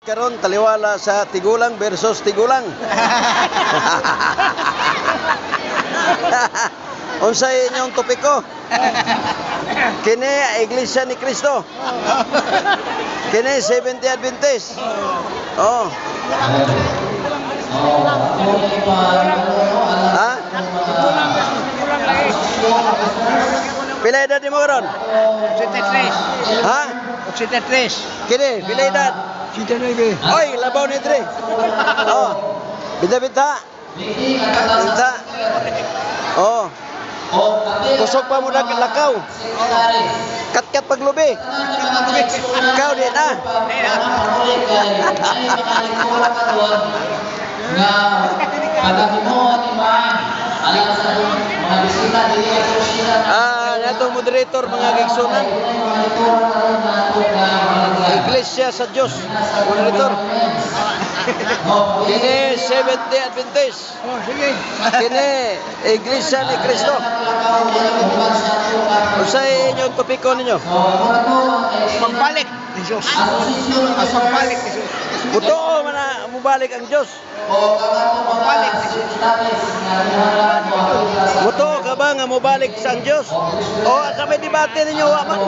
Karon taliwala sa tigulang versus tigulang. Unsay inyong topiko? Kini Iglesia ni Cristo. Kini Seventh-day Adventist. Oh. Ha? Pila edad mo karon? 83. Ha? 83. Kini pila edad? 89. Oy, labaw ni Dre. Oh. Binta-binta. Binta. Oh. Kusog pa mo na lakaw. Kat-kat paglubi. Ikaw di na. Natong moderator mga gigsunan. Iglesia sa Diyos. Moderator. Kini Seventh-day Adventist. Oh, sige. Kini Iglesia ni Cristo. Unsay inyong topiko ninyo? Pagbalik ni Diyos. Ang pagbalik ni Diyos. Totoo man na mubalik ang Diyos. Pagbalik ni Diyos. Totoo ka ba nga mubalik sa ang Diyos? O sa may debate ninyo wa man?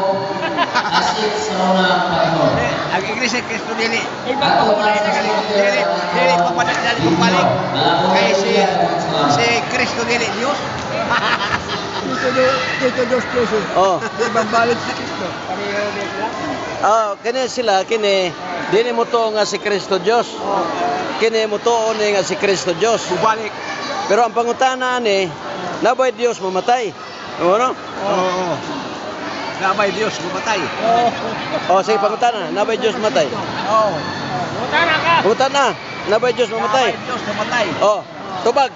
Ang Iglesia ni Cristo dili. Iba pa wala dili papanak dali pagbalik. Kay si Cristo dili Diyos. Dito Diyos Cristo. Oh. Ibang balik si Cristo. Oh, kini sila kini dili mo to nga si Cristo Diyos. Kini mo to ni nga si Cristo Diyos. Bubalik. Pero ang pangutana ni nabay Diyos mamatay. Ano? Oo. Nabay Diyos gumatay. Oh, sige pangutana, nabay Diyos mamatay. Oo. Gumutana ka. Pangutana, nabay Diyos mamatay. Nabay Diyos gumatay. Oh, tubag.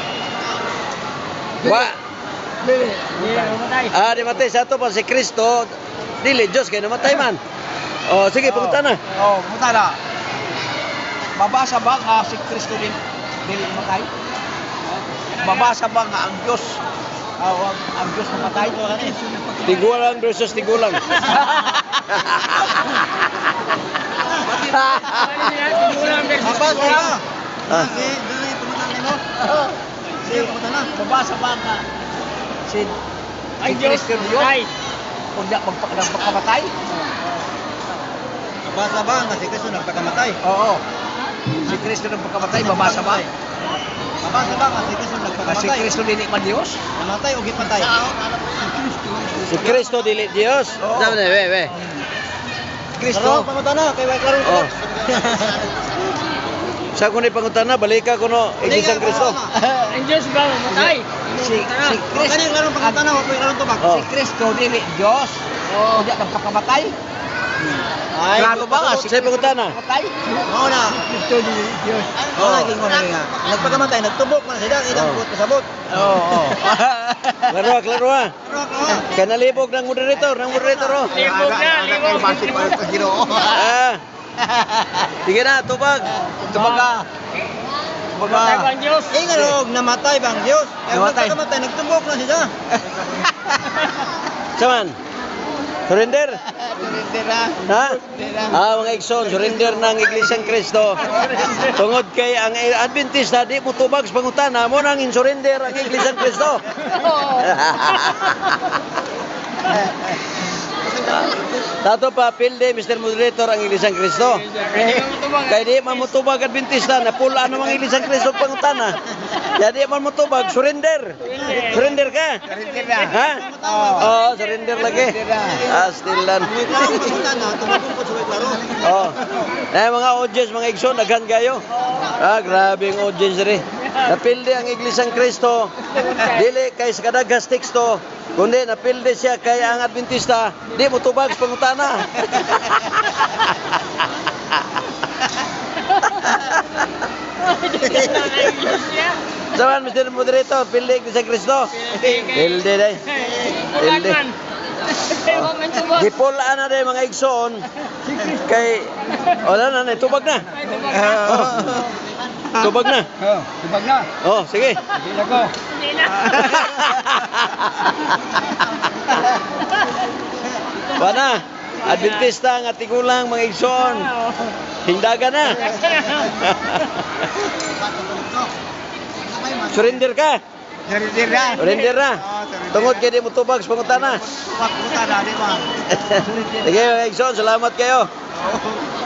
Wa. Dili. Gumatay. Di matay sa to pa si Kristo. Dili Diyos kay namatay man. Oh, sige pangutana. Oo, gumutana. Mabasa ba nga si Kristo dili gumatay? Mabasa ba nga ang Diyos ang Diyos mamatay? Tigulang versus tigulang. Mabasa ba? Ah. Mabasa ba nga si Kristo Diyos? Kung di magpakamatay? Basa ba nga si Kristo nagpakamatay? Oo. Si Kristo nagpakamatay, mabasa ba? Mabasa ba nga si Kristo Si nagpakamatay? Kristo dili man Diyos? Namatay o gipatay? Si Kristo dili Diyos. Oo. Sabi na, we. Kristo. Pamutana kay way karon. Oh. Sa kuno pangutana, balika kuno Iglesia Kristo. Ang Diyos ba mamatay? Si Kani Kristo. karon pamutana wa koy karon tubag. Oh. Si Kristo dili Diyos. O di magpakamatay? Ay, Klaro ba nga si Sa pangutana. Matay? Mao na. Kristo dili Diyos. Mao na gingon nga. Nagpakamatay nagtubok man sila idang Oh. kasabot. Oo. Klaro, klaro ah. Pero ako. Kaya nalibog ng moderator oh. Libog na, libog. Basi pa sa Ginoo. Ah. Sige na, tubag. Tumaga. Mamatay ba ang Diyos? Ingalog namatay bang Dios? Kaya Namatay. nagpakamatay nagtubok na sila. Saman. Surrender. Surrender Ha? Mga igsoon, surrender ng Iglesiang Kristo. Tungod kay ang Adventista, di mo tubag sa pangutana, mo nang surrender ang Iglesiang Kristo. Tato pa, pilde, Mr. Moderator, ang Iglesiang Kristo. Kaya di man mo tubag Adventista, napula ano mga Iglesiang Kristo pangutana. Kaya di man mo tubag, surrender. Surrender ka? Surrender na. Ha? Oo, surrender lagi. Astilan. Pamutana tubok ko sa way klaro. Oh. Mga audience, mga igsoon, daghan kayo. Grabe ang audience rin. Napildi ang Iglesiang Kristo. Dili kay sa kadagas teksto. Kundi napildi siya kay ang Adventista. Di mo tubag sa pangutana. Saman, Mr. Moderator, pildi Iglesiang Kristo. Pildi day. Pildi. Gipulaan na day mga igsoon. Kay, wala na, tubag na. Tubag na. Oh, tubag na. Oh, sige. Hindi ko. Hindi na. Wala. Adventista nga tigulang mga igsoon. Hindaga na. Surrender ka. Surrender na. Surrender na. Oo, surrender Tungod na. kay di mo tubag sa pangutana. Pumunta na, di ba? Sige mga igsoon, salamat kayo. Oo.